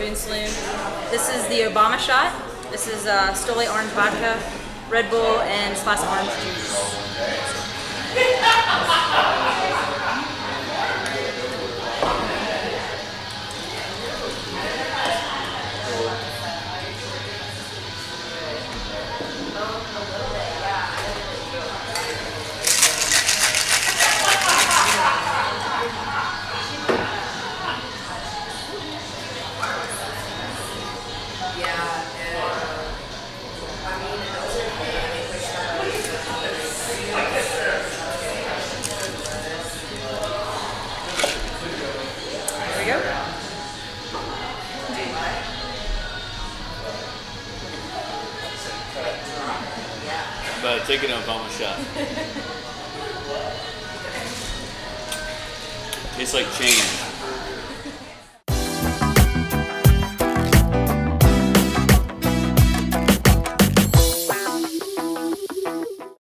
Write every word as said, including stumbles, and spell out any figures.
Boone Saloon. This is the Obama shot. This is uh, Stoli orange vodka, Red Bull, and splash of orange juice. But taking an Obama shot. Tastes like change.